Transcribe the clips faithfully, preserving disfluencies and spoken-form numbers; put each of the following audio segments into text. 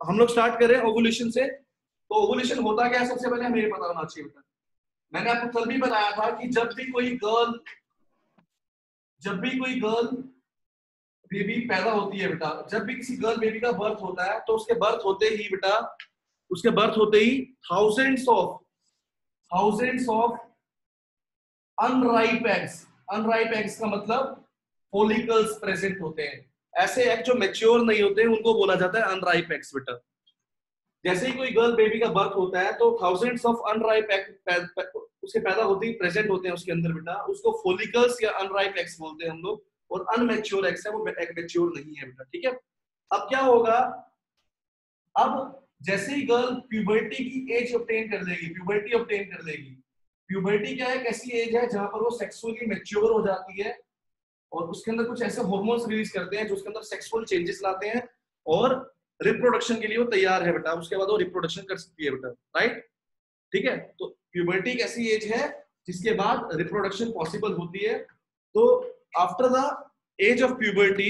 हम लोग स्टार्ट करें ओवुलेशन से। तो ओवुलेशन होता क्या है सबसे पहले हमें पता होना चाहिए बेटा। मैंने आपको कल भी बताया था कि जब भी कोई गर्ल जब भी कोई गर्ल बेबी पैदा होती है बेटा, जब भी किसी गर्ल बेबी का बर्थ होता है तो उसके बर्थ होते ही बेटा उसके बर्थ होते ही thousands of thousands of unripe eggs unripe eggs का मतलब फॉलिकल्स प्रेजेंट होते हैं। ऐसे एग जो मैच्योर नहीं होते हैं उनको बोला जाता है अनराइप एग्स बेटा। जैसे ही कोई गर्ल बेबी का बर्थ होता है तो थाउजेंड्स ऑफ अनराइप एग उसके पैदा होते ही प्रेजेंट होते हैं उसके अंदर बेटा, उसको फॉलिकल्स या अनराइप एग्स बोलते हैं हम लोग। और अनमैच्योर एग्स है वो एग मैच्योर नहीं है बेटा, ठीक है। अब क्या होगा, अब जैसे ही गर्ल प्यूबर्टी की एज ऑब्टेन कर लेगी प्यूबर्टी ऑब्टेन कर लेगी प्यूबर्टी क्या है, एक ऐसी एज है जहां पर वो सेक्सुअली मैच्योर हो जाती है और उसके अंदर कुछ ऐसे हार्मोन्स रिलीज करते हैं जो उसके अंदर सेक्सुअल चेंजेस लाते हैं और रिप्रोडक्शन के लिए वो तैयार है बेटा। उसके बाद वो रिप्रोडक्शन कर सकती है बेटा, राइट, ठीक है। तो प्यूबर्टी एक ऐसी एज है जिसके बाद रिप्रोडक्शन पॉसिबल होती है। तो after the age of puberty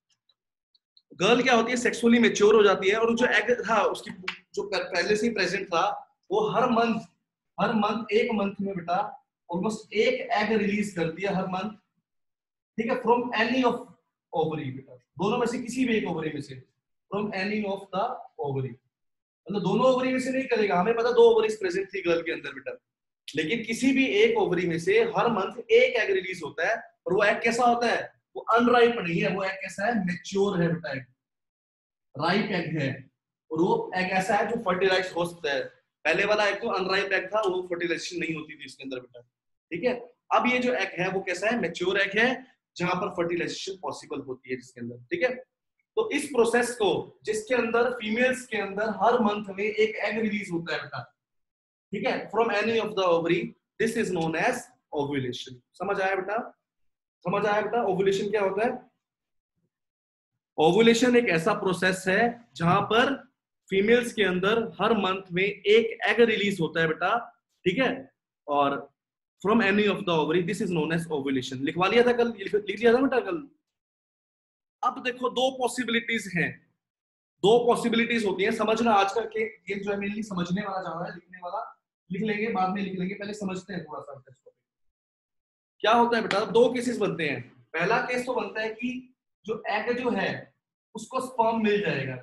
girl क्या होती है, सेक्सुअली मैच्योर हो जाती है और जो एग था उसकी जो पहले से ही प्रेजेंट था वो हर मंथ हर मंथ एक मंथ में बेटा ऑलमोस्ट एक एग रिलीज करती है हर मंथ, ठीक है, फ्रॉम एनी ऑफ ओवरी बेटा, दोनों में से किसी भी एक ओवरी में से, from any of the ovary, मतलब दोनों ओवरी में से नहीं करेगा। हमें पता दो ओवरीज प्रेजेंट थी गर्ल के अंदर बेटा, लेकिन किसी भी एक ओवरी में से हर मंथ एक एग रिलीज होता है और वो एग कैसा होता है, वो अनराइप नहीं है, वो एग कैसा है, मैच्योर है बेटा, एग राइप एग है। और वो एग ऐसा है जो फर्टिलाइज हो सकता है। पहले वाला एग तो अनराइप एग था, वो फर्टिलाइजेशन नहीं होती थी इसके अंदर बेटा, ठीक है। अब ये जो एग है वो कैसा है, मैच्योर एग है जहां पर फर्टिलाइजेशन पॉसिबल होती है जिसके अंदर, ठीक है। तो इस प्रोसेस को जिसके अंदर फीमेल्स के अंदर हर मंथ में एक एग रिलीज होता है बेटा, ठीक है, from any of the ovary, this is known as ovulation. समझ आया बेटा, समझ आया बेटा ओव्यूलेशन क्या होता है। ओव्यूलेशन एक ऐसा प्रोसेस है जहां पर फीमेल्स के अंदर हर मंथ में एक एग रिलीज होता है बेटा, ठीक है, और from any of the ovary, this is known as ovulation. लिखवा लिया था कल, लिख लिया था बेटा कल। अब देखो दो पॉसिबिलिटीज हैं, दो पॉसिबिलिटीज होती हैं, समझना आज का के जो है मेनली समझने वाला ज्यादा है, लिखने वाला लिख लेंगे बाद में लिख लेंगे, पहले समझते हैं थोड़ा सा इसको। क्या होता है बेटा, दो केसेस बनते हैं। पहला केस तो बनता है कि जो एग जो है उसको स्पर्म मिल जाएगा,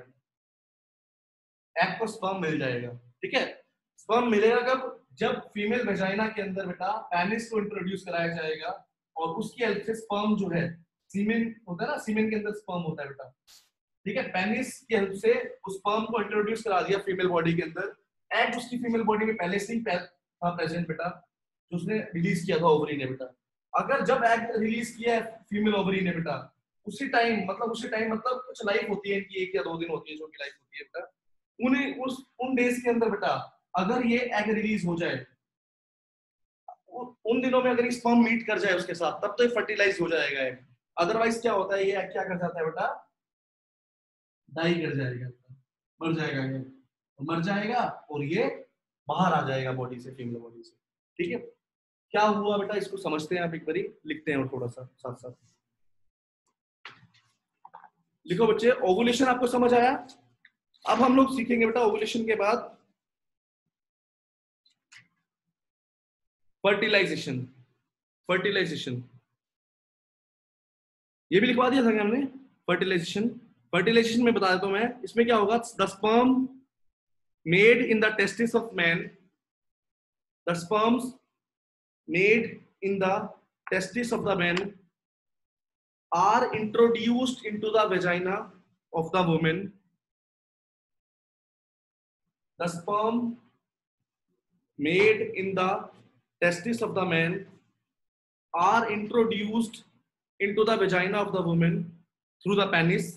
एग को स्पर्म मिल जाएगा, ठीक है। स्पर्म मिलेगा कब, जब फीमेल वेजाइना के अंदर बेटा पेनिस को इंट्रोड्यूस कराया जाएगा और उसकी हेल्प से स्पर्म जो है, सीमेन होता है ना, सीमेन के अंदर स्पर्म होता है बेटा, ठीक है, पेनिस की हेल्प से उस स्पर्म को इंट्रोड्यूस करा दिया फीमेल बॉडी के अंदर। एग उसकी फीमेल बॉडी में पहले से ही था प्रेजेंट बेटा, जो उसने रिलीज किया था ओवरी ने बेटा। अगर जब एग रिलीज किया है फीमेल ओवरी ने बेटा, उसी टाइम मतलब उसी टाइम मतलब कुछ लाइफ होती है इनकी, एक या दो दिन होती है जो की लाइफ होती है बेटा, उन्हें उस उन डेज के अंदर बेटा अगर ये एग रिलीज हो जाए, उन दिनों में अगर स्पर्म मीट कर जाए उसके साथ, तब तो ये फर्टिलाइज हो जाएगा एग। अदरवाइज क्या होता है, ये एग क्या कर जाता है बेटा, डाई कर जाएगा, मर जाएगा ये, मर जाएगा और ये बाहर आ जाएगा बॉडी से, फीमेल बॉडी से, ठीक है। क्या हुआ बेटा, इसको समझते हैं आप एक बारी, लिखते हैं और थोड़ा सा साथ साथ लिखो बच्चे। ओवुलेशन आपको समझ आया। अब हम लोग सीखेंगे बेटा ओवुलेशन के बाद फर्टिलाइजेशन। फर्टिलाइजेशन ये भी लिखवा दिया था क्या हमने, फर्टिलाइजेशन। फर्टिलाइजेशन में बता देता हूं मैं, इसमें क्या होगा, the sperm made in the testis of man, the sperms made in the testis of the man are introduced into the vagina of the woman. The sperm made in the testis of the man are introduced into the vagina of the woman through the penis.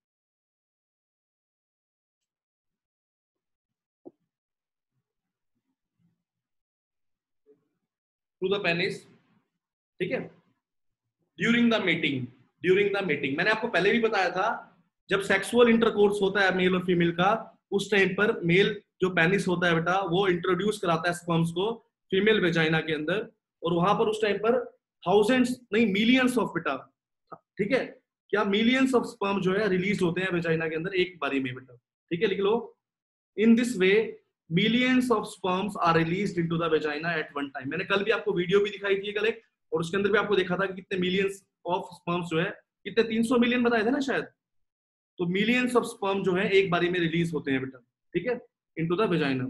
Through the penis, ठीक है, during the mating. During the meeting, मैंने आपको पहले भी बताया था, जब sexual intercourse होता है मेल और फीमेल का, उस टाइम पर मेल जो पेनिस होता है बेटा वो इंट्रोड्यूस कराता है स्पर्म्स को फीमेल वेजाइना के अंदर, और वहां पर उस टाइम पर थाउजेंड्स नहीं मिलियंस ऑफ बेटा, ठीक है, क्या मिलियंस ऑफ स्पर्म जो है रिलीज होते हैं वेजाइना के अंदर एक बारी में बेटा, ठीक है, लिख लो। In this way millions of sperms are released into the vagina at one time. मैंने कल भी आपको वीडियो भी दिखाई थी कल एक, और उसके अंदर भी आपको देखा था कि कितने मिलियंस ऑफ स्पर्म्स जो है, कितने तीन सौ मिलियन बताए थे ना शायद, तो मिलियंस ऑफ स्पर्म जो है एक बारी में रिलीज होते हैं बेटा, ठीक है, इनटू द वेजाइना।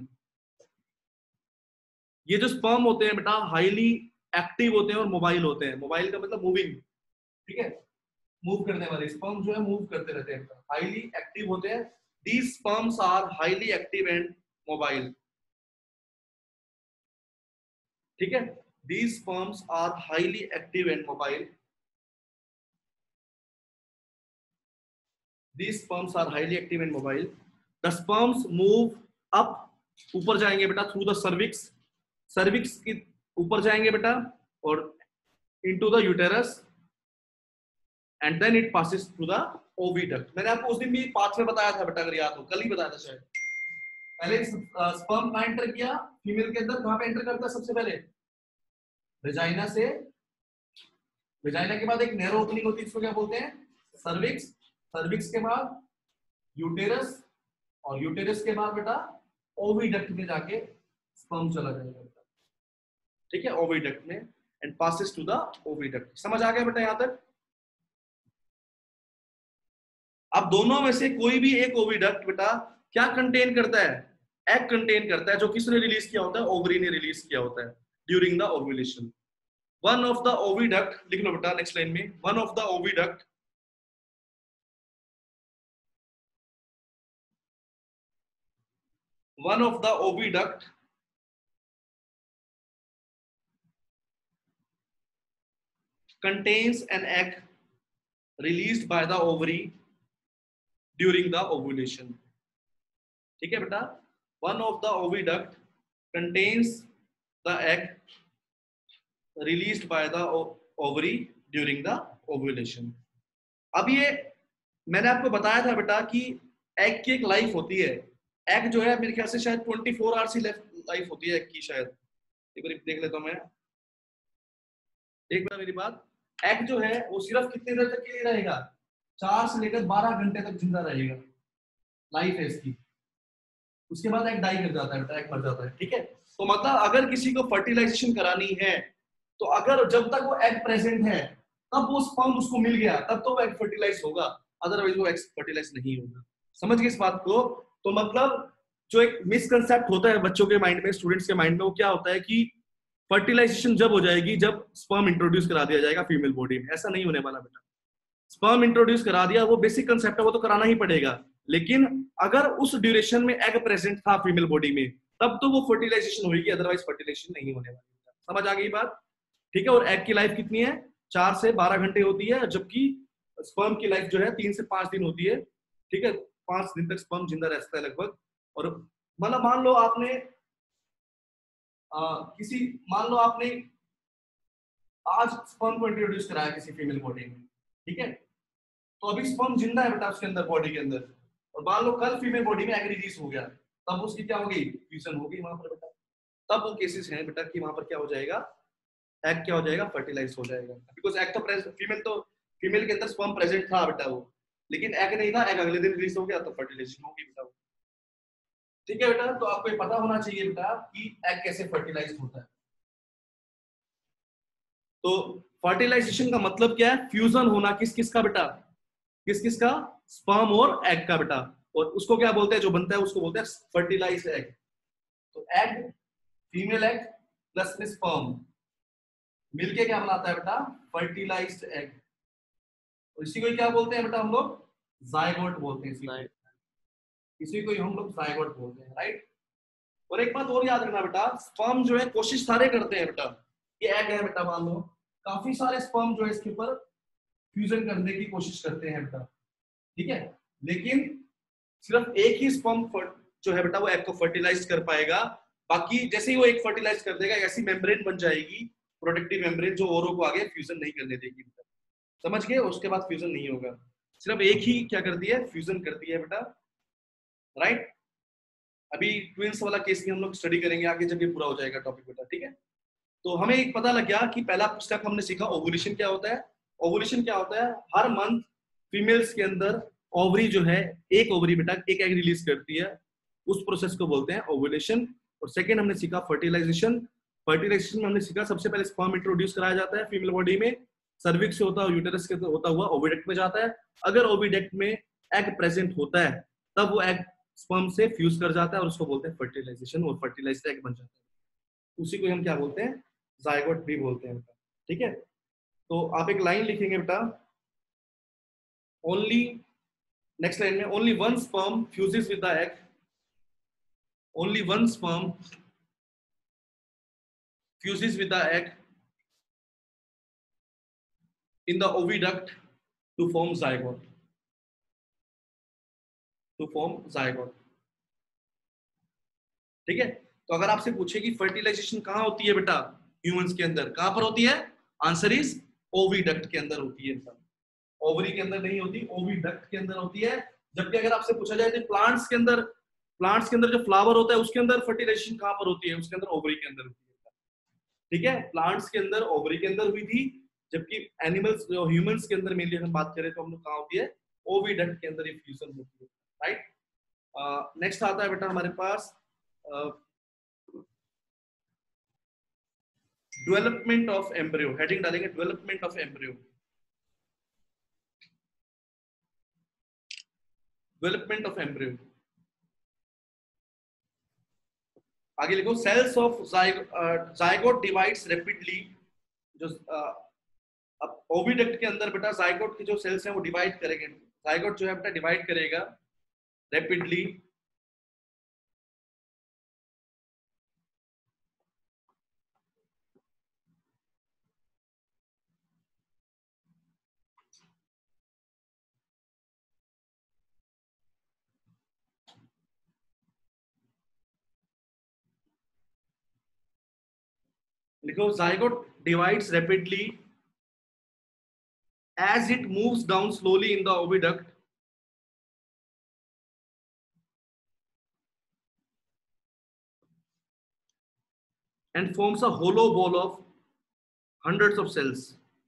ये जो स्पर्म होते हैं बेटा हाईली एक्टिव होते हैं और मोबाइल होते हैं। मोबाइल का मतलब मूविंग, ठीक है, मूव करने वाले स्पर्म जो है मूव करते रहते हैं, हाईली एक्टिव होते हैं। These sperms are highly active and mobile, ठीक है, these sperms are highly active and mobile, these sperms are highly active and mobile. The sperms move up, ऊपर जाएंगे बेटा through the cervix, cervix की ऊपर जाएंगे बेटा और into the uterus and then it passes through the oviduct. मैंने आपको उस दिन भी पाथ में बताया था बेटा, अगर याद हो, कल ही बताया था शायद। पहले स्पर्म कहाँ एंटर किया फीमेल के अंदर, कहाँ पे एंटर करता है सबसे पहले, वेजाइना से, वेजाइना के बाद एक नैरो ओपनिंग होती है, इसको क्या बोलते हैं, सर्विक्स, सर्विक्स के बाद यूटेरस, और यूटेरस के बाद बेटा ओविडक्ट में जाके स्पर्म चला जाएगा बेटा, ठीक है, ओविडक्ट में, and passes to the oviduct. समझ आ गया बेटा यहां तक? अब दोनों में से कोई भी एक ओविडक्ट बेटा क्या कंटेन करता है, एग कंटेन करता है, जो किसने रिलीज किया होता है, ओवरी ने रिलीज किया होता है during the ovulation. One of the oviduct, लिख लो बेटा नेक्स्ट लाइन में, one of the oviduct one of the oviduct contains an egg released by the ovary during the ovulation, ठीक है बेटा, one of the oviduct contains the egg released by the ovary during the ovulation। अब ये मैंने आपको बताया था बेटा कि एग की एक लाइफ होती है, एग जो है मेरे ख्याल से शायद चौबीस आवर्स ही लाइफ होती है एग की, शायद एक बार देख लेता हूं मैं, एक बार मेरी बात, एग जो है वो सिर्फ कितनी देर तक के लिए रहेगा, चार से लेकर बारह घंटे तक जिंदा रहेगा, लाइफ है इसकी, उसके बाद एग डाई कर जाता है बेटा, एग मर जाता है, ठीक है। तो मतलब अगर किसी को फर्टिलाइजेशन करानी है तो अगर जब तक वो एग प्रेजेंट है तब वो स्पर्म उसको मिल गया, तब तो वो एग फर्टिलाइज होगा, अदरवाइज वो एग फर्टिलाइज नहीं होगा। समझ गए इस बात को? तो मतलब जो एक मिसकंसेप्ट होता है बच्चों के माइंड में, स्टूडेंट्स के माइंड में, वो क्या होता है कि फर्टिलाइजेशन जब हो जाएगी जब स्पर्म इंट्रोड्यूस करा दिया जाएगा फीमेल बॉडी में। ऐसा नहीं होने वाला बेटा, स्पर्म इंट्रोड्यूस करा दिया, वो बेसिक कंसेप्ट है, वो तो कराना ही पड़ेगा, लेकिन अगर उस ड्यूरेशन में एग प्रेजेंट था फीमेल बॉडी में तब तो वो फर्टिलाइजेशन होगी, अदरवाइज फर्टिलाइजेशन नहीं होने वाली। समझ आ गई बात? ठीक है। और एग की लाइफ कितनी है, चार से बारह घंटे होती है, जबकि स्पर्म की लाइफ जो है तीन से पांच दिन होती है, ठीक है, पांच दिन तक स्पर्म जिंदा रहता है लगभग। और मतलब मान लो आपने आ, किसी मान लो आपने आज स्पर्म को इंट्रोड्यूस कराया किसी फीमेल बॉडी में, ठीक है, तो अभी स्पर्म जिंदा है बेटा उसके अंदर, बॉडी के अंदर, और मान लो कल फीमेल बॉडी में एग रिलीज हो गया, तब उसकी क्या होगी, फ्यूजन होगी वहां पर बेटा। तब वो केसेस हैं बेटा कि वहां पर क्या हो जाएगा, एग क्या हो जाएगा, फर्टिलाइज हो जाएगा, बिकॉज एग तो फीमेल तो फीमेल के अंदर स्पर्म प्रेजेंट था बेटा वो, लेकिन एग नहीं था, एग अगले दिन रिलीज हो गया तो फर्टिलाइजेशन होगी बेटा। ठीक है बेटा, तो आपको ये पता होना चाहिए बेटा कि एग कैसे फर्टिलाइज होता है। तो फर्टिलाइजेशन का मतलब क्या है, फ्यूजन होना किस किस का बेटा, किस किस का, स्पर्म और एग का बेटा, और उसको क्या बोलते हैं, जो बनता है उसको बोलते हैं फर्टिलाइज्ड एग। तो एग, फीमेल एग प्लस में स्पर्म मिलके क्या बनाता है बेटा, फर्टिलाइज्ड एग। और इसी को क्या बोलते हैं बेटा हम लोग, जायगोट बोलते हैं, इसी को इसी को हम लोग जायगोट बोलते हैं, राइट। और एक बात और याद रखना बेटा, स्पर्म जो है कोशिश सारे करते हैं बेटा, ये एग है बेटा, मान लो काफी सारे स्पर्म जो है इसके ऊपर फ्यूजन करने की कोशिश करते हैं बेटा, ठीक है, लेकिन सिर्फ एक ही स्पर्म जो है बेटा वो एग को फर्टिलाइज कर पाएगा। बाकी जैसे ही वो एक फर्टिलाइज कर देगा, ऐसी मेम्ब्रेन बन जाएगी, प्रोटेक्टिव मेम्ब्रेन, जो औरों को आगे फ्यूजन नहीं करने देगी बेटा। समझ गए? उसके बाद फ्यूजन नहीं होगा, सिर्फ एक ही क्या करती है, फ्यूजन करती है बेटा, राइट। अभी ट्विंस वाला केस भी हम लोग स्टडी करेंगे आगे जब ये पूरा हो जाएगा टॉपिक बेटा, ठीक है। तो हमें एक पता लग गया कि पहला स्टेप हमने सीखा, ओवुलेशन क्या होता है। ओवुलेशन क्या होता है, हर मंथ फीमेल्स के अंदर ओवरी जो है, एक ओवरी बेटा एक एग रिलीज करती है, उस प्रोसेस को बोलते हैं ओव्यूलेशन। और सेकंड हमने सीखा फर्टिलाइजेशन। फर्टिलाइजेशन में हमने सीखा सबसे पहले स्पर्म इंट्रोड्यूस कराया जाता है फीमेल बॉडी में, सर्विक्स से होता है, यूटेरस के होता हुआ ओविडक्ट में जाता है। अगर ओविडक्ट में एग प्रेजेंट होता है तब वो एग स्पर्म से फ्यूज कर जाता है और उसको बोलते हैं फर्टिलाइजेशन, और फर्टिलाइज्ड एग बन जाता है। उसी को हम क्या बोलते हैं, जायगोट भी बोलते हैं बेटा। ठीक है, तो आप एक लाइन लिखेंगे बेटा, ओनली, नेक्स्ट लाइन में, only one sperm fuses with the egg, only one sperm fuses with the egg in the oviduct to form zygote, to form zygote। ठीक है, तो अगर आपसे पूछे कि फर्टिलाइजेशन कहां होती है बेटा ह्यूमंस के अंदर, कहां पर होती है, आंसर इज ओविडक्ट के अंदर होती है बेटा, ओवरी के अंदर नहीं होती, ओविडक्ट के अंदर होती है। जबकि अगर आपसे पूछा जाए तो प्लांट्स के अंदर, प्लांट्स के अंदर जो फ्लावर होता है उसके अंदर फर्टिलाइजेशन कहां पर होती है, उसके अंदर ओवरी के अंदर होती है। ठीक है, प्लांट्स के अंदर ओवरी के अंदर हुई थी, जबकि एनिमल्स जो ह्यूमंस के अंदर मेनली हम बात करें तो हम लोग कहां होती है, ओविडक्ट के अंदर ये फ्यूजन होती है। राइट, नेक्स्ट आता है बेटा हमारे पास डेवलपमेंट ऑफ एम्ब्रियो। हेडिंग डालेंगे development of embryo. Development of embryo, आगे लिखो, cells of zygote divides rapidly. जो uh, अब ओविडक्ट के अंदर बेटा जायगोट के जो सेल्स हैं वो डिवाइड करेंगे, जायगोट जो है बेटा डिवाइड करेगा रैपिडली लिखो, zygote divides rapidly as it moves down slowly in the oviduct and forms a hollow ball of hundreds of cells।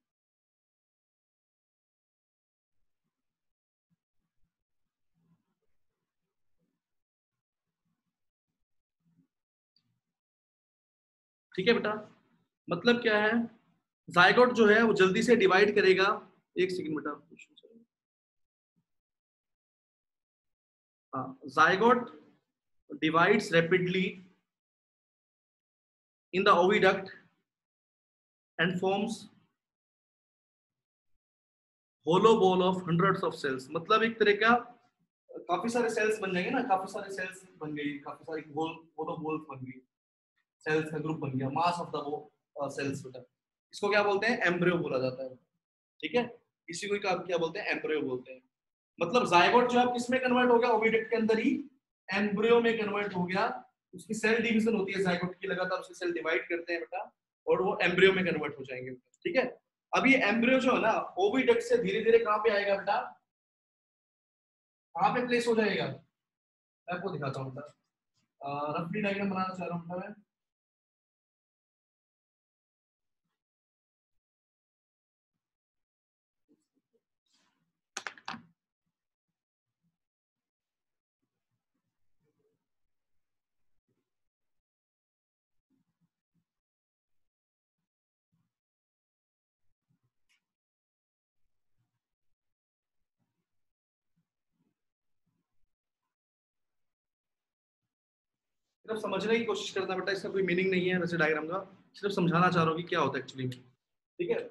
ठीक है बेटा, मतलब क्या है, जायगोट जो है वो जल्दी से डिवाइड करेगा, एक सेकंड बेटा, हाँ, zygote divides rapidly in the oviduct and forms hollow ball of hundreds of cells। मतलब एक तरह का काफी सारे सेल्स बन जाएंगे ना, काफी सारे सेल्स बन गई, काफी सारी होल होलो बॉल्स बन गई, सेल्स का ग्रुप बन गया, मास ऑफ द सेल्स बेटा, इसको क्या बोलते हैं, एम्ब्रियो बोला जाता है। ठीक है, इसी को क्या बोलते हैं, एम्ब्रियो बोलते हैं। मतलब जायगोट जो है किसमें कन्वर्ट हो गया, ओविडक्ट के अंदर ही एम्ब्रियो में कन्वर्ट हो गया, उसकी सेल डिवीजन होती है जायगोट की, लगातार उसके सेल डिवाइड करते हैं बेटा और वो एम्ब्रियो में कन्वर्ट हो जाएंगे। ठीक है, अब ये एम्ब्रियो जो है ना ओविडक्ट से धीरे धीरे कहां पे आएगा बेटा, कहां पे प्लेस हो जाएगा, मैं आपको दिखाता हूं बेटा, रफली डायग्राम बनाना चाह रहा हूं मैं। सिर्फ समझने की कोशिश करना बेटा, इसका कोई मीनिंग नहीं है वैसे डायग्राम का, सिर्फ समझाना चाह रहा हूँ कि क्या होता है एक्चुअली में। ठीक है,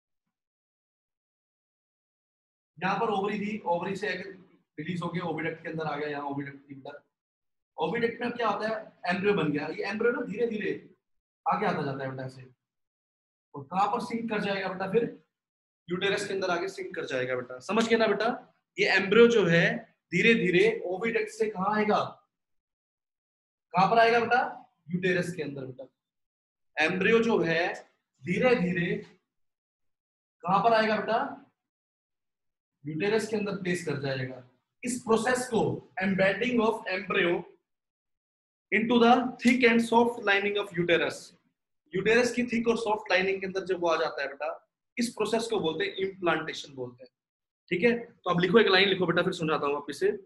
यहाँ पर ओवरी थी, ओवरी से रिलीज हो गया, ओविडक्ट के अंदर आ गया, यहाँ ओविडक्ट के अंदर, ओविडक्ट में क्या होता है, एम्ब्रियो बन गया। ये एम्ब्रियो ना धीरे धीरे आगे आता जाता है बेटा ऐसे, और कहाँ पर सिंक कर जाएगा बेटा, फिर यूटेरस के अंदर आगे सिंक कर जाएगा बेटा। समझ गए ना बेटा, ये एम्ब्रियो जो है धीरे धीरे ओविडक्ट से कहाँ आएगा, कहां पर आएगा बेटा, यूटेरस के अंदर बेटा। एम्ब्रियो जो है धीरे धीरे कहां पर आएगा बेटा, यूटेरस के अंदर प्लेस कर जाएगा। इस प्रोसेस को embedding of embryo into the thick and soft lining of uterus, uterus की थिक और सॉफ्ट लाइनिंग के अंदर जब वो आ जाता है बेटा, इस प्रोसेस को बोलते हैं इम्प्लांटेशन बोलते हैं। ठीक है, तो अब लिखो, एक लाइन लिखो बेटा, फिर समझाता हूँ वापिस से।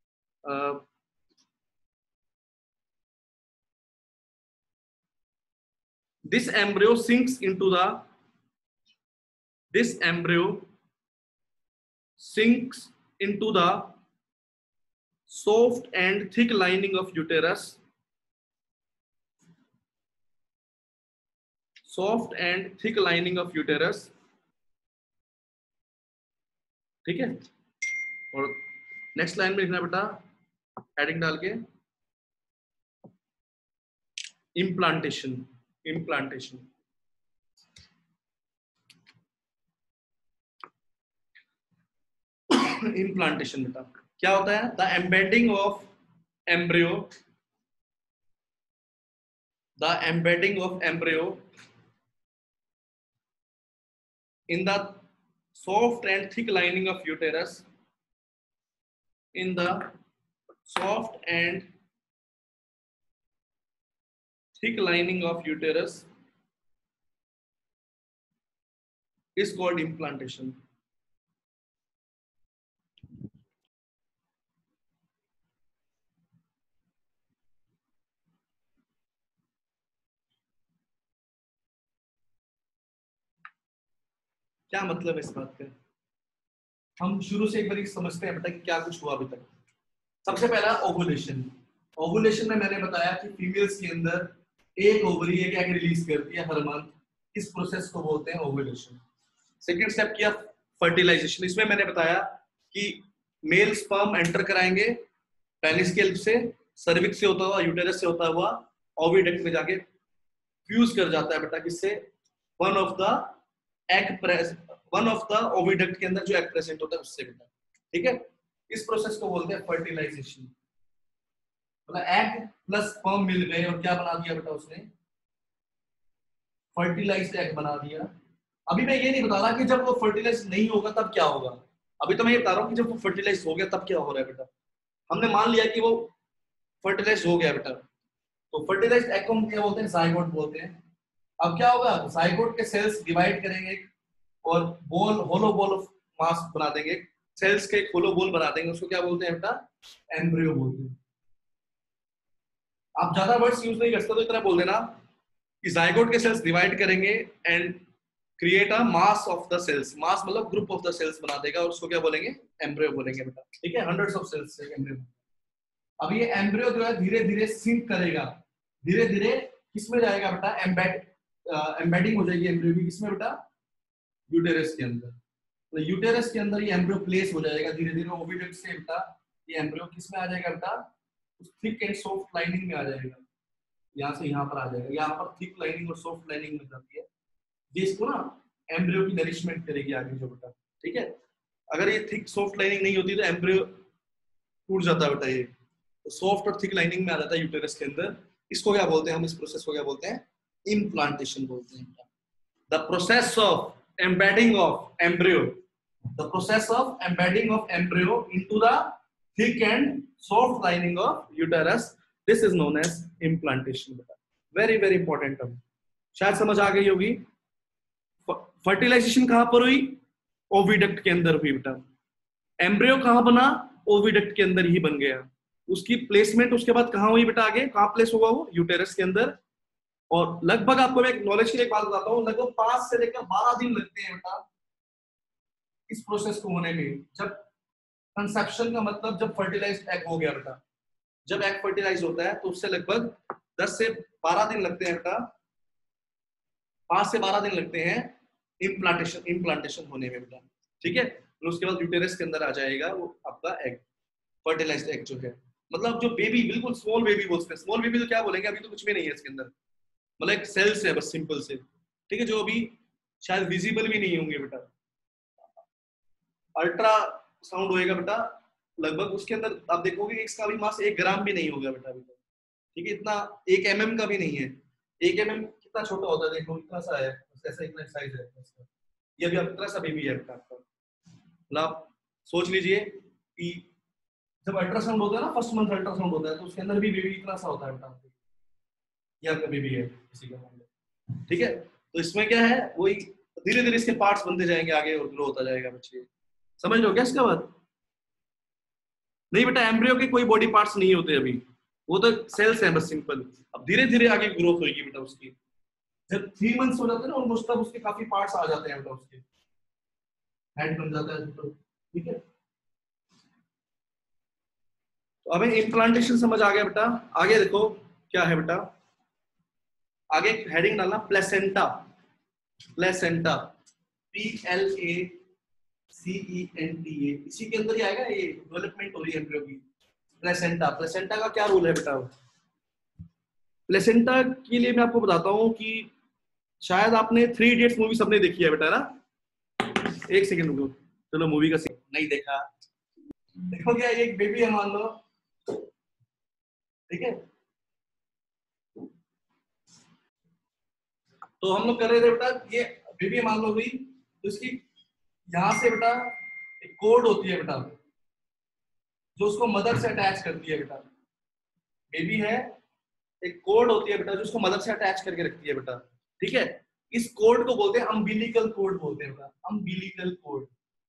This embryo sinks into the this embryo sinks into the soft and thick lining of uterus soft and thick lining of uterus ठीक है, और नेक्स्ट लाइन में लिखना बेटा हेडिंग डाल के इम्प्लांटेशन इम्प्लांटेशन इम्प्लांटेशन बेटा क्या होता है? The embedding of embryo the embedding of embryo in the soft and thick lining of uterus in the soft and thick lining of uterus is called implantation. क्या मतलब है इस बात का? हम शुरू से एक बार समझते हैं बेटा कि क्या कुछ हुआ अभी तक। सबसे पहला ओवुलेशन। ओवुलेशन में मैंने बताया कि फीमेल्स के अंदर एक ओवरी एक एग रिलीज करती है हर मंथ, इस प्रोसेस को बोलते हैं ओवुलेशन। सेकंड स्टेप किया फर्टिलाइजेशन। इसमें मैंने बताया कि मेल स्पर्म एंटर कराएंगे पेनिस के हेल्प से, सर्विक्स से होता हुआ, यूटेरस से होता हुआ ओविडक्ट में जाके फ्यूज कर जाता है बेटा किससे? One of the egg press one of the oviduct के अंदर जो एग प्रेजेंट होता है उससे बेटा। ठीक है, इस प्रोसेस को बोलते हैं फर्टिलाइजेशन। मतलब एग प्लस स्पर्म मिल गए और क्या बना दिया बेटा उसने? फर्टिलाइज्ड एग बना दिया। अभी मैं ये नहीं बता रहा कि जब वो फर्टिलाइज नहीं होगा तब क्या होगा, अभी तो मैं ये बता रहा हूँ कि जब वो फर्टिलाइज हो गया तब क्या हो रहा है बेटा। हमने मान लिया कि वो फर्टिलाइज हो गया बेटा, तो फर्टिलाइज्ड एग को हम क्या बोलते हैं? जाइगोट बोलते हैं। अब क्या होगा? जाइगोट के सेल्स डिवाइड करेंगे और ball, hollow ball of mass बना देंगे, सेल्स के एक होलो बॉल बना देंगे, उसको क्या बोलते हैं बेटा? एम्ब्रियो बोलते हैं। आप ज्यादा वर्ड्स यूज नहीं करते तो इतना बोल देना कि जाइगोट के सेल्स डिवाइड करेंगे and create a mass of the cells. Mass मतलब ग्रुप ऑफ द सेल्स बना देगा और उसको क्या बोलेंगे? एम्ब्रियो बोलेंगे बेटा। ठीक है, हंड्रेड्स ऑफ सेल्स से एम्ब्रियो। अब ये एम्ब्रियो जो है धीरे धीरे सिंक करेगा, धीरे धीरे किसमें जाएगा बेटा? एम्बेड एम्बेडिंग हो जाएगी एम्ब्रियो की, किसमें बेटा? यूटेरस के अंदर। तो यूटेरस के अंदर ये एम्ब्रियो प्लेस हो जाएगा धीरे धीरे ओविडक्ट से बेटा। ये एम्ब्रियो किसमें आ जाएगा बेटा? उस थिक एंड सॉफ्ट लाइनिंग में आ जाएगा, यहाँ से यहाँ पर आ जाएगा। यहाँ पर थिक लाइनिंग और सॉफ्ट लाइनिंग में जाती है, जिसको ना एम्ब्रियो की नरिशमेंट करेगी आगे जो बेटा। ठीक है, अगर ये थिक सॉफ्ट लाइनिंग नहीं होती तो एम्ब्रियो टूट जाता है बेटा। ये तो सॉफ्ट और थिक लाइनिंग में आ जाता है यूटेरस के अंदर। इसको क्या बोलते हैं हम? इस प्रोसेस को क्या बोलते हैं? इम्प्लांटेशन बोलते हैं। The process of embedding of embryo the process of embedding of embryo into the thick and soft lining of uterus, this is known as implantation beta. very very important term, शायद समझ आ गई होगी। Fertilisation कहां पर हुई? Oviduct के अंदर हुई बेटा। एम्ब्रियो कहां बना? ओविडक्ट के अंदर ही बन गया। उसकी प्लेसमेंट उसके बाद कहां हुई बेटा? आगे कहां प्लेस होगा वो? यूटेरस के अंदर। और लगभग आपको मैं नॉलेज के लिए एक बात बताता हूँ, लगभग पांच से लेकर बारह दिन लगते हैं बेटा इस प्रोसेस को होने में। जब कंसेप्शन का मतलब जब फर्टिलाइज्ड एग हो गया बेटा, जब एग फर्टिलाइज होता है तो उससे लगभग दस से बारह दिन लगते हैं बेटा, पांच से बारह दिन लगते हैं इम्प्लांटेशन इम्प्लांटेशन होने में बेटा। ठीक है, और उसके बाद यूटेरस के अंदर आ जाएगा वो आपका एग, फर्टिलाइज्ड एग जो है। मतलब जो बेबी, बिल्कुल स्मॉल बेबी बोलते हैं। स्मॉल बेबी तो क्या बोलेंगे, अभी तो कुछ भी नहीं है इसके अंदर, मतलब एक सेल्स है बस, सिंपल से। ठीक है, जो अभी शायद विजिबल भी नहीं होंगे बेटा। अल्ट्रा साउंड होएगा बेटा, लगभग उसके अंदर आप देखोगे इसका भी मास एक ग्राम भी नहीं होगा बेटा अभी तक। ठीक है, इतना एक एम एम का भी नहीं है। एक एम एम कितना छोटा होता है, देखो इतना सा है, ऐसा इतना साइज है इसका। ये अभी इतना सा बेबी है बेटा आपका। मतलब आप सोच लीजिए कि जब अल्ट्रासाउंड होता है ना, फर्स्ट मंथ अल्ट्रासाउंड होता है, तो उसके अंदर भी बेबी इतना सा होता है बेटा। ये आपका बेबी है किसी का मामला। ठीक है, तो इसमें क्या है, वही धीरे धीरे इसके पार्ट्स बनते जाएंगे आगे और ग्रो होता जाएगा बच्चे। समझ लो क्या इसका बात? नहीं बेटा, एम्ब्रियो के कोई बॉडी पार्ट्स नहीं होते अभी, वो तो सेल्स हैं बस, सिंपल। अब धीरे धीरे आगे ग्रोथ होगी बेटा उसकी। जब थ्री मंथ्स हो जाते हैं ना ऑलमोस्ट, तब उसके काफी पार्ट्स आ जाते हैं बेटा, उसके हेड बन जाता है तो, ठीक है। तो हमें इम्प्लांटेशन समझ आ गया बेटा। आगे देखो क्या है बेटा, आगे हेडिंग डालना placenta. Placenta, P L A C E N T A, इसी के अंदर ही आएगा, ये डेवलपमेंट हो रही है एम्ब्रियो की। प्लेसेंटा, प्लेसेंटा का क्या रोल है बेटा? प्लेसेंटा के लिए मैं आपको बताता हूँ कि शायद आपने थ्री इडियट्स मूवी सबने देखी है बेटा ना। एक सेकंड रुको, चलो मूवी का सीन नहीं देखा, देखो क्या, एक बेबी है मान लो, ठीक है। तो हम लोग कर रहे थे बेटा, ये बेबी मान लो हुई, तो इसकी यहाँ से बेटा एक कोड होती है बेटा, जो उसको मदर से अटैच करती है बेटा। बेबी है, एक कोड होती है बेटा जो उसको मदर से अटैच करके रखती है बेटा, ठीक है। इस कोड को बोलते हैं अम्बिलिकल कोड बोलते हैं बेटा, अम्बिलिकल कोड।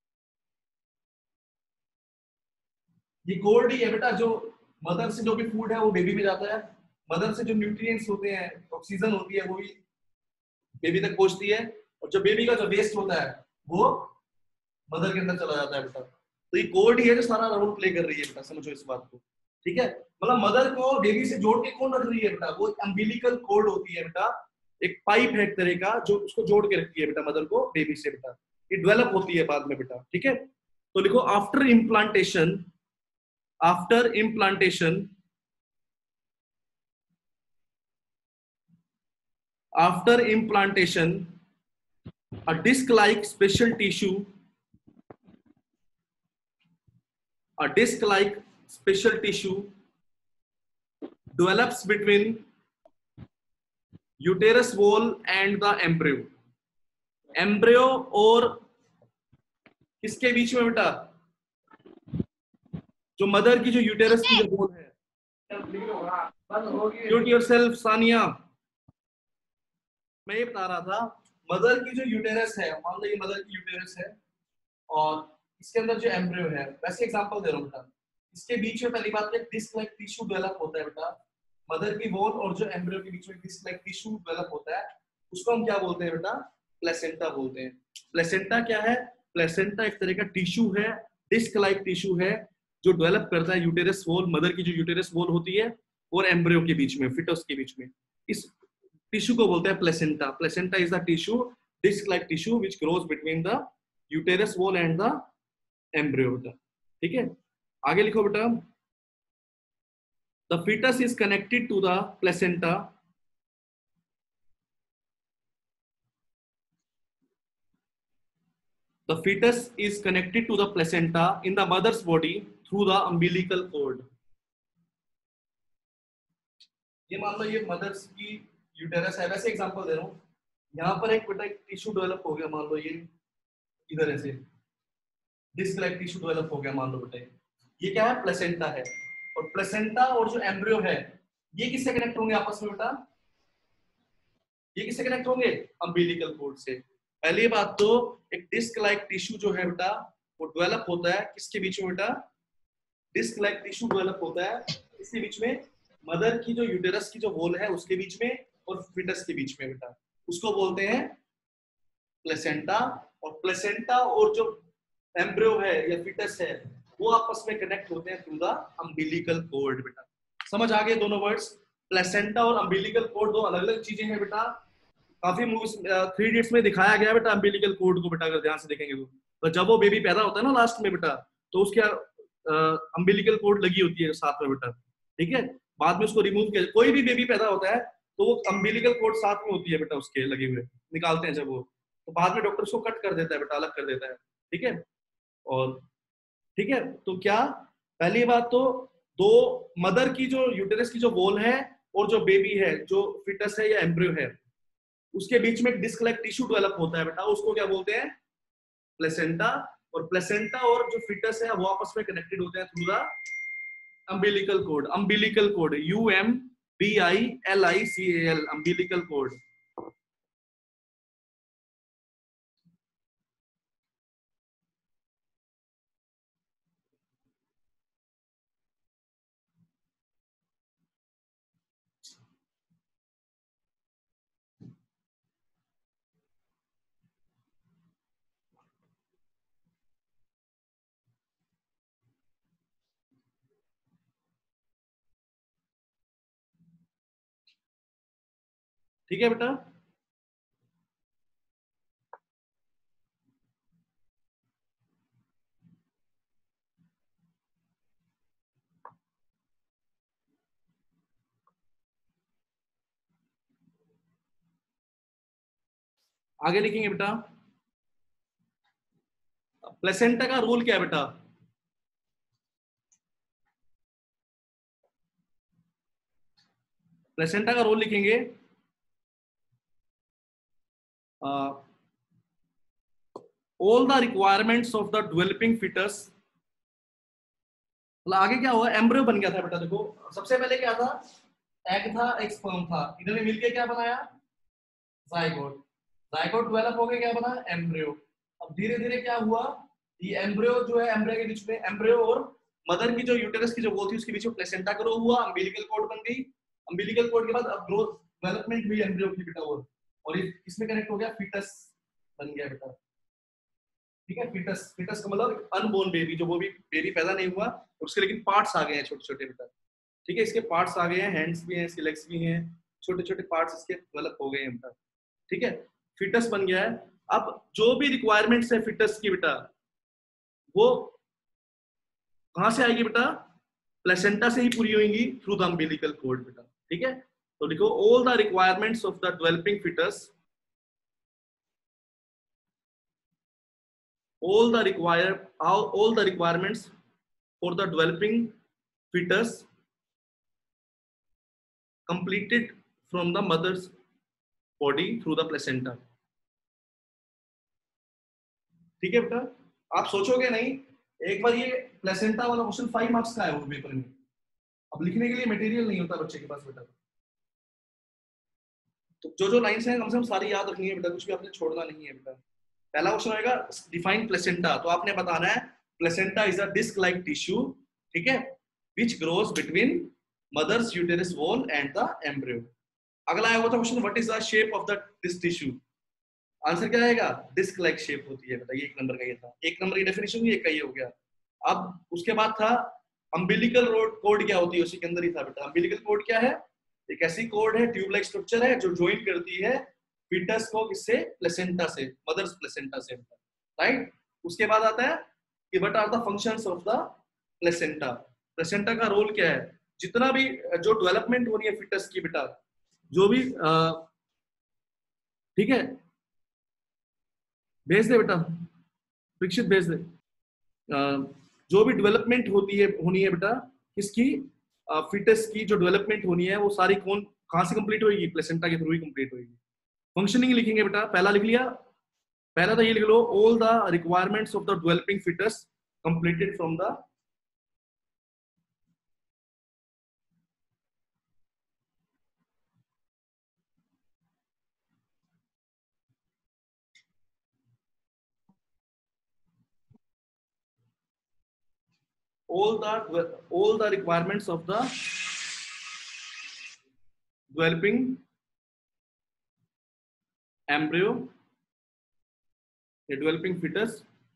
ये कोड ही है बेटा जो मदर से जो भी फूड है वो बेबी में जाता है, मदर से जो न्यूट्रिएंट्स होते हैं, ऑक्सीजन होती है, वो भी बेबी तक पहुंचती है, और जो बेबी का जो वेस्ट होता है वो मदर के अंदर चला जाता है बेटा। तो ये कोड ही है जो सारा रोल प्ले कर रही है बेटा, समझो इस बात को, ठीक है। मतलब मदर को बेबी से जोड़ के कौन रख रही है बेटा? वो अम्बिलिकल कोड होती है बेटा, एक पाइप है एक तरह का जो उसको जोड़ के रखती है बेटा मदर को बेबी से बेटा। ये डेवलप होती है बाद में बेटा, ठीक है। तो लिखो after implantation, after implantation, after implantation a disc like special tissue, a disc like special tissue develops between uterus wall and the embryo. embryo और किसके बीच में बेटा? जो मदर की जो यूटेरस की जो वॉल है। Mute yourself Sania. मैं ये बता रहा था, मदर की जो यूटेरस है, मान लो ये मदर की यूटेरस है, और इसके अंदर जो एम्ब्रियो है, वैसे एग्जांपल दे रहा हूँ बेटा, इसके बीच में पहली बात है डिस्क लाइक टिश्यू डेवलप होता है बेटा, मदर की वॉल और जो एम्ब्रियो के बीच में डिस्क लाइक टिश्यू डेवलप होता है, उसको हम क्या बोलते हैं बेटा? प्लेसेंटा बोलते हैं। प्लेसेंटा क्या है? प्लेसेंटा एक तरह का टिश्यू है, डिस्क लाइक टिश्यू है, जो डेवलप करता है यूटेरस वॉल, मदर की जो यूटेरस वॉल होती है और एम्ब्रियो के बीच में, फिटस के बीच में। इस टिश्यू को बोलते हैं placenta. Placenta is the tissue, disc like tissue which grows between the uterus wall and the embryo बेटा, ठीक है। आगे लिखो बेटा, the foetus is connected to the placenta, the foetus is connected to the placenta in the mother's body through the umbilical cord. ये मान लो ये mother's की यूटेरस है, वैसे एग्जांपल दे रहा हूँ, यहाँ पर एक बेटा एक टिश्यू डेवलप हो गया, मान लो ये इधर ऐसे डिस्क लाइक टिश्यू डेवलप हो गया मान लो बेटा, ये क्या है? प्लेसेंटा है। और प्लेसेंटा और जो एम्ब्रियो है ये किससे कनेक्ट होंगे आपस में बेटा? ये किससे कनेक्ट होंगे? अम्बिलिकल कॉर्ड से। पहली बात तो एक डिस्क लाइक टिश्यू जो है बेटा वो डेवलप होता है किसके बीच में बेटा? डिस्क लाइक टिश्यू डेवलप होता है इसके बीच में, मदर की जो यूटेरस की जो वॉल है उसके बीच में और फिटस के बीच में बेटा, उसको बोलते हैं प्लेसेंटा। और प्लेसेंटा और जो एम्ब्रियो है या फिटस है वो आपस में कनेक्ट होते हैं थ्रू द अम्बिलिकल कॉर्ड बेटा। समझ आ गए दोनों वर्ड्स? प्लेसेंटा और अम्बिलिकल कॉर्ड दो अलग अलग चीजें हैं बेटा। काफी मूवीज थ्री इडियट्स में दिखाया गया बेटा अम्बिलिकल कॉर्ड को बेटा, अगर ध्यान से देखेंगे तो, तो जब वो बेबी पैदा होता है ना लास्ट में बेटा, तो उसके अम्बिलिकल कॉर्ड लगी होती है साथ में बेटा, ठीक है। बाद में उसको रिमूव किया, कोई भी बेबी पैदा होता है तो वो अम्बिलिकल कॉर्ड साथ में होती है बेटा उसके लगे हुए, निकालते हैं जब वो, तो बाद में डॉक्टर उसको कट कर देता है बेटा, अलग कर देता है, ठीक है। और ठीक है, तो क्या पहली बात तो दो मदर की जो यूटेरस की जो वॉल है और जो बेबी है जो फिटस है या एम्ब्रियो है उसके बीच में डिस्क लाइक टिश्यू डेवलप होता है बेटा, उसको क्या बोलते हैं? प्लेसेंटा। और प्लेसेंटा और जो फिटस है वो आपस में कनेक्टेड होते हैं through the umbilical cord. Umbilical cord, U M B I L I C A L, umbilical cord. ठीक है बेटा। आगे लिखेंगे बेटा, प्लेसेंटा का रोल क्या है बेटा? प्लेसेंटा का रोल लिखेंगे, all the requirements of the developing foetus. मतलब आगे क्या हुआ, एम्ब्रियो बन गया था बेटा। देखो सबसे पहले क्या था, एग था, एक स्पर्म था, इन्होंने मिलके क्या बनाया, जाइगोट। जाइगोट डेवलप हो गया, क्या बना, एम्ब्रियो। अब धीरे धीरे क्या हुआ, ये एम्ब्रियो जो है, एम्ब्रियो के बीच में, एम्ब्रियो और मदर की जो यूटेरस की जो वो थी उसके बीच में प्लेसेंटा ग्रो हुआ, अम्बिलिकल कॉर्ड बन गई। अम्बिलिकल कॉर्ड के बाद अब ग्रोथ डेवलपमेंट हुई एम्ब्रियो की बेटा, और और ये किसमें कनेक्ट हो गया, फीटस बन गया बेटा। ठीक है, फीटस, फीटस का मतलब अनबोर्न बेबी, जो वो भी बेबी पैदा नहीं हुआ, उसके लेकिन पार्ट्स आ गए हैं छोटे छोटे बेटा। ठीक है, इसके पार्ट्स आ गए हैं, हैंड्स भी हैं, इसके लेग्स भी हैं, छोटे छोटे पार्ट्स इसके डेवलप हो गए हैं बेटा। ठीक है, फिटस बन गया है। अब जो भी रिक्वायरमेंट्स है फिटस की बेटा, वो कहां से आएगी बेटा, प्लेसेंटा से ही पूरी होंगी, थ्रू द अम्बिलिकल कॉर्ड बेटा। ठीक है, तो लिखो all the requirements of the developing foetus, all the require all, all the requirements for the developing fetus completed from the mother's body through the placenta। ठीक है बेटा, आप सोचोगे नहीं, एक बार ये प्लेसेंटा वाला क्वेश्चन फाइव मार्क्स का है वो पेपर में, अब लिखने के लिए मटेरियल नहीं होता बच्चे के पास बेटा। तो जो जो लाइंस हैं कम से कम सारी याद रखनी है बेटा, कुछ भी आपने छोड़ना नहीं है बेटा। पहला क्वेश्चन आएगा डिफाइन प्लेसेंटा, तो आपने बताना है placenta is a disc like tissue, ठीक है, which grows between mother's uterus wall and the embryo. अगला आएगा था question, what is the shape of the this tissue. Answer क्या आएगा, डिस्क लाइक शेप होती है बेटा, ये एक नंबर का ये था, एक नंबर की डेफिनेशन हुई, एक का ये हो गया। अब उसके बाद था अम्बिलिकल कोड क्या होती है, उसी के अंदर ही था बेटा। अम्बिलिकल कोड क्या है, एक ऐसी कोड है, ट्यूब लाइक स्ट्रक्चर है, जो ज्वाइन करती है फीटस को किससे, प्लेसेंटा से, मदर्स प्लेसेंटा से, राइट। उसके बाद आता है कि what are the functions of the placenta. Placenta का रोल क्या है, जितना भी जो डेवलपमेंट हो रही है फीटस की बेटा, जो भी ठीक है, भेज दे बेटा, परीक्षित भेज दे। आ, जो भी डेवलपमेंट होती है होनी है बेटा, किसकी, फीटस की जो डेवलपमेंट होनी है, वो सारी कौन कहां से कंप्लीट होगी, प्लेसेंटा के थ्रू ही कंप्लीट होगी। फंक्शनिंग लिखेंगे बेटा, पहला लिख लिया, पहला तो ये लिख लो, all the requirements of the developing foetus completed from the, all the all the requirements of the developing embryo, a developing fetus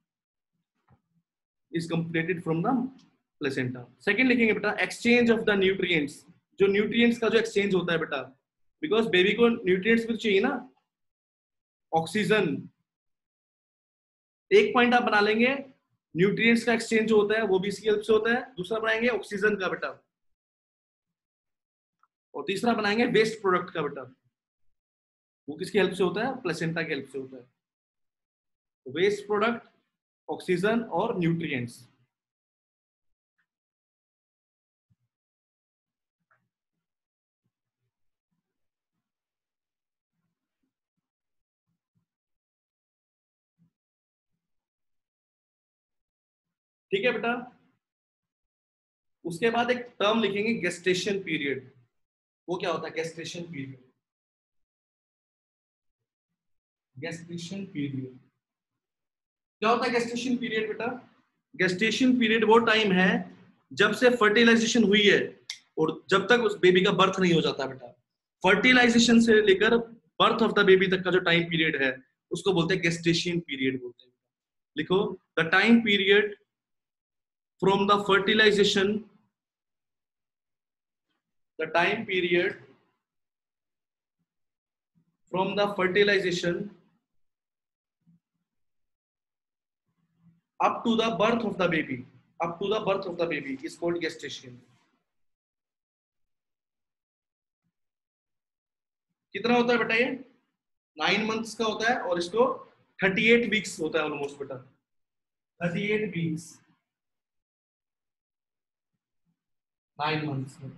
is completed from the placenta। Second लिखेंगे बेटा, एक्सचेंज ऑफ द न्यूट्रिएंट्स, जो nutrients का जो exchange होता है बेटा, because baby को nutrients भी चाहिए ना, ऑक्सीजन। एक पॉइंट आप बना लेंगे, न्यूट्रिएंट्स का एक्सचेंज जो होता है वो भी इसकी हेल्प से होता है, दूसरा बनाएंगे ऑक्सीजन का बेटा, और तीसरा बनाएंगे वेस्ट प्रोडक्ट का बेटा, वो किसकी हेल्प से होता है, प्लेसेंटा की हेल्प से होता है। वेस्ट प्रोडक्ट, ऑक्सीजन और न्यूट्रिएंट्स। ठीक है बेटा, उसके बाद एक टर्म लिखेंगे गेस्टेशन पीरियड। वो क्या होता है, गेस्टेशन पीरियड, गेस्टेशन पीरियड क्या होता है, गेस्टेशन पीरियड बेटा, गेस्टेशन पीरियड वो टाइम है जब से फर्टिलाइजेशन हुई है और जब तक उस बेबी का बर्थ नहीं हो जाता बेटा। फर्टिलाइजेशन से लेकर बर्थ ऑफ द बेबी तक का जो टाइम पीरियड है उसको बोलते हैं गेस्टेशन पीरियड बोलते हैं। लिखो, the time period from the fertilisation, the time period from the fertilisation up to the birth of the baby, up to the birth of the baby is called gestation. कितना होता है बेटा ये? Nine months का होता है और इसको थर्टी एट वीक्स होता है ऑलमोस्ट बेटा, thirty eight weeks nine months में।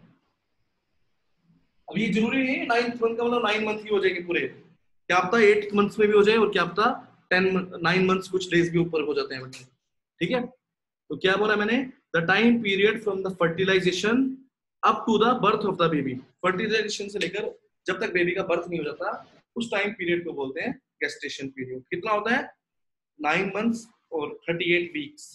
अब ये जरूरी नहीं है नाइन्थ मंथ का मतलब नाइन मंथ ही हो जाएंगे पूरे, क्या पता एट मंथ्स में भी हो जाए और क्या पता टेन नाइन मंथ्स कुछ डेज भी ऊपर हो जाते हैं बेटा। ठीक है, तो क्या बोला मैंने? The time period from the fertilisation up to the birth of the baby, fertilisation से लेकर जब तक बेबी का बर्थ नहीं हो जाता उस टाइम पीरियड को बोलते हैं गेस्टेशन पीरियड। कितना होता है? नाइन मंथ्स और थर्टी एट वीक्स।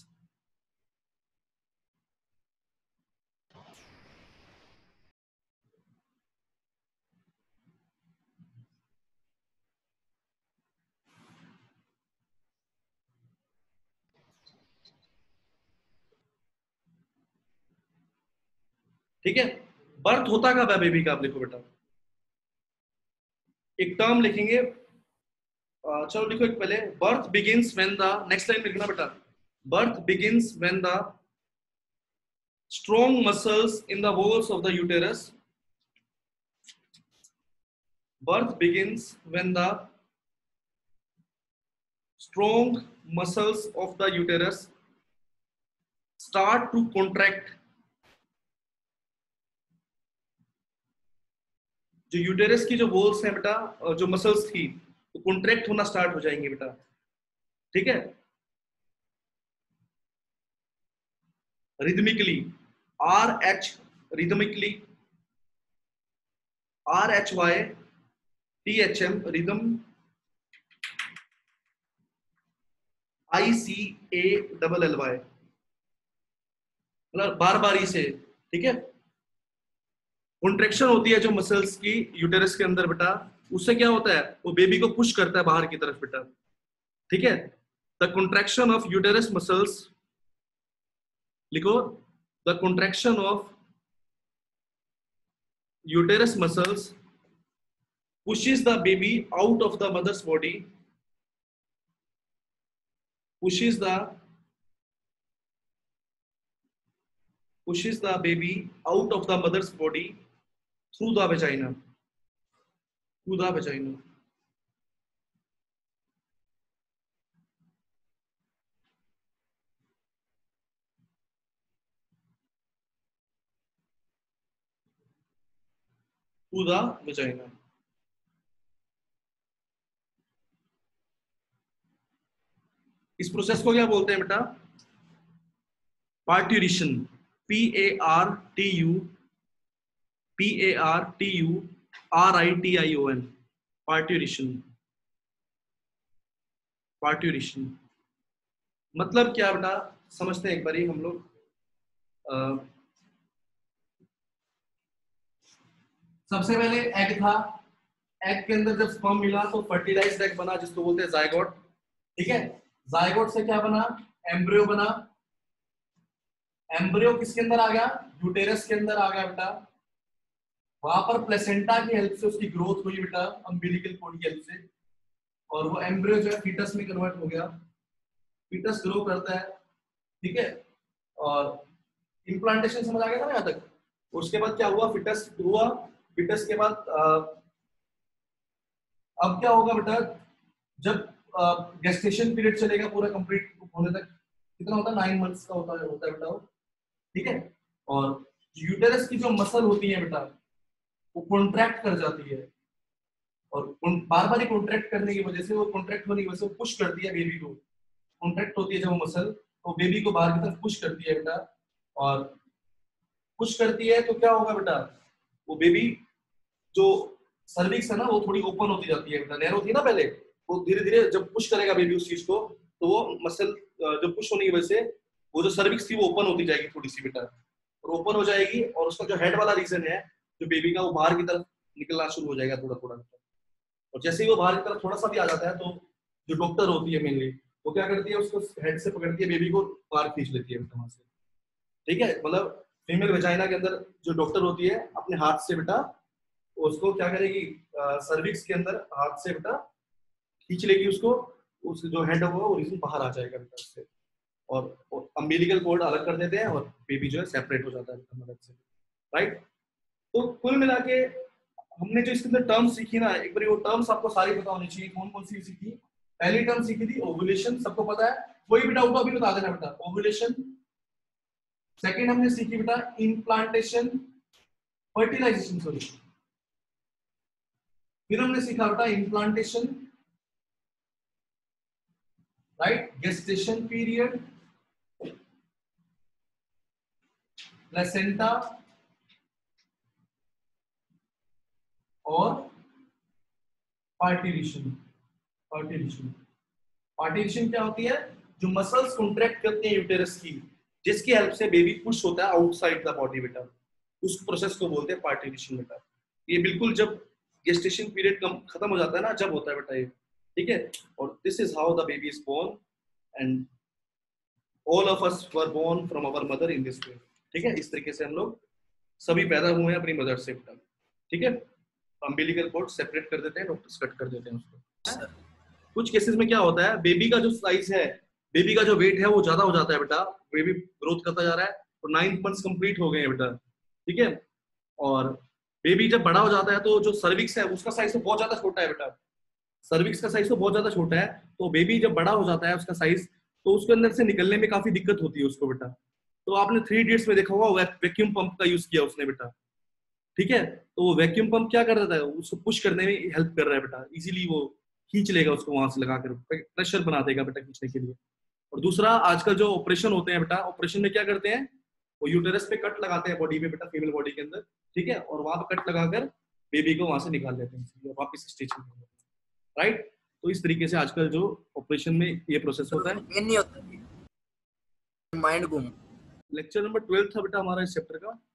ठीक है, बर्थ होता कब है बेबी का? आप देखो बेटा, एक टर्म लिखेंगे, uh, चलो लिखो एक पहले, birth begins when the, next line लिखना बेटा, birth begins when the strong muscles in the walls of the uterus, birth begins when the strong muscles of the uterus start to contract, जो uterus की जो walls हैं बेटा, जो muscles थी तो कॉन्ट्रैक्ट होना स्टार्ट हो जाएंगे बेटा। ठीक है, rhythmically, R H rhythmically, R H Y T H M rhythm, I C A double L Y, मतलब बार बारी से। ठीक है, कॉन्ट्रैक्शन होती है जो मसल्स की यूटेरस के अंदर बेटा, उससे क्या होता है? वो बेबी को पुश करता है बाहर की तरफ बेटा। ठीक है, the contraction of uterus muscles, लिखो, the contraction of uterus muscles pushes the baby out of the mother's body, pushes the pushes the baby out of the mother's body through the vagina, through the vagina। through the vagina। इस process को क्या बोलते हैं बेटा? Parturition, P A R T U P A R T U R I T I O N, parturition. Parturition मतलब क्या बेटा, समझते हैं एक बारी हम लोग। सबसे पहले एग था, एग के अंदर जब स्पर्म मिला तो फर्टिलाइज्ड एग बना जिसको बोलते हैं जायगोट। ठीक है, जायगोट से क्या बना? एम्ब्रियो बना। एम्ब्रियो किसके अंदर आ गया? यूटेरस के अंदर आ गया बेटा। वहां पर प्लेसेंटा की हेल्प से उसकी ग्रोथ हुई बेटा, अम्बिलिकल कॉर्ड की हेल्प से, और वो एम्ब्रियो जो है फीटस में कन्वर्ट हो गया। फीटस ग्रो करता है। ठीक है, और इम्प्लांटेशन समझ आ गया था ना यहाँ तक? उसके बाद क्या हुआ? फिटस हुआ। फिटस के बाद अब क्या होगा बेटा? जब गेस्टेशन पीरियड चलेगा पूरा कंप्लीट होने तक, कितना होता है? नाइन मंथ्स का होता है होता है बेटा वो। ठीक है, और यूटेरस की जो मसल होती है बेटा वो कॉन्ट्रैक्ट कर जाती है, और बार बार कॉन्ट्रैक्ट करने की वजह से, वो कॉन्ट्रैक्ट होने की वजह से वो पुश करती है बेबी को। कॉन्ट्रैक्ट होती है जब वो मसल, तो बेबी को बाहर की तरफ पुश करती है बेटा, और पुश करती है तो क्या होगा बेटा? वो बेबी जो सर्विक्स है ना वो थोड़ी ओपन होती जाती है बेटा, नैरो थी ना पहले, वो धीरे धीरे जब पुश करेगा बेबी उस चीज को, तो वो मसल जब पुश होने की वजह से वो जो सर्विक्स थी वो ओपन होती जाएगी थोड़ी सी बेटा, और ओपन हो जाएगी, और उसका जो हेड वाला रीजन है जो बेबी का, वो बाहर की तरफ निकलना शुरू हो जाएगा थोड़ा थोड़ा। और जैसे ही वो बाहर की तरफ थोड़ा सा भी आ जाता है तो जो डॉक्टर होती है मेनली, वो क्या करती है? उसको हेड से पकड़ती है, बेबी को बाहर खींच लेती है वहां से। ठीक है, मतलब फीमेल वेजाइना के अंदर जो डॉक्टर होती है अपने हाथ से बेटा उसको क्या करेगी, सर्विक्स के अंदर हाथ से बेटा खींच लेगी उसको, उसका जो हेड होगा वो रीजन बाहर आ जाएगा बेटा उससे, और अम्बिलिकल कॉर्ड अलग कर देते हैं और बेबी जो है सेपरेट हो जाता है मदद से, राइट। तो कुल मिला के हमने जो इसके अंदर टर्म्स सीखी ना, एक बार वो टर्म्स आपको सारी पता होनी चाहिए। कौन कौन सी सीखी? पहली टर्म सीखी थी ओव्यूलेशन, सबको पता है, कोई भी डाउट हो अभी बता देना बेटा, ओव्यूलेशन। सेकंड हमने सीखी बेटा इम्प्लांटेशन, फर्टिलाइजेशन सॉरी, फिर हमने सीखा बेटा implantation, right, gestation period, placenta और पार्टिशन। पार्टिशन पार्टिशन क्या होती है? जो मसल्स कॉन्ट्रैक्ट करते हैं यूटेरस की, जिसकी हेल्प से बेबी पुश होता है आउटसाइड द बॉडी बेटा, उस प्रोसेस को बोलते हैं पार्टिशन बेटा। ये बिल्कुल जब गेस्टेशन पीरियड कम खत्म हो जाता है ना, जब होता है बेटा ये, ठीक है। और this is how the baby is born and all of us were born from our mother in this way, ठीक है। इस तरीके से हम लोग सभी पैदा हुए हैं अपनी मदर से बेटा, ठीक है। अम्बिलिकल कॉर्ड सेपरेट कर देते हैं, डॉक्टर्स कट कर देते हैं उसको। कुछ केसेस में क्या होता है, बेबी का जो साइज है, बेबी का जो वेट है वो ज्यादा हो जाता है बेटा, बेबी ग्रोथ करता जा रहा है और नाइन्थ मंथ्स कंप्लीट हो गए हैं बेटा, ठीक है। और बेबी जब बड़ा हो जाता है तो जो सर्विक्स है उसका साइज तो बहुत ज्यादा छोटा है बेटा, सर्विक्स का साइज तो बहुत ज्यादा छोटा है, तो बेबी जब बड़ा हो जाता है उसका साइज, तो उसके अंदर से निकलने में काफी दिक्कत होती है उसको बेटा। तो आपने थ्री इडियट्स में देखा होगा, वैक्यूम पंप का यूज किया उसने बेटा, ठीक है। तो वो वैक्यूम पंप क्या कर रहा है, उसको पुश करने में हेल्प कर रहा है बेटा, इजीली वो खींच लेगा उसको वहां से लगाकर, प्रेशर बना देगा बेटा खींचने के लिए। और दूसरा, आजकल जो ऑपरेशन होते हैं बेटा, ऑपरेशन में क्या करते हैं, वो यूटेरस पे कट लगाते हैं बॉडी पे बेटा, फीमेल बॉडी के अंदर, ठीक है, और वहां पे कट लगाकर बेबी को वहां से निकाल लेते हैं वापस स्टिचिंग, राइट। तो इस तरीके से आजकल जो ऑपरेशन में ये प्रोसेस होता है। ये नहीं होता माइंड गुम। लेक्चर नंबर ट्वेल्व था बेटा हमारा इस चैप्टर का।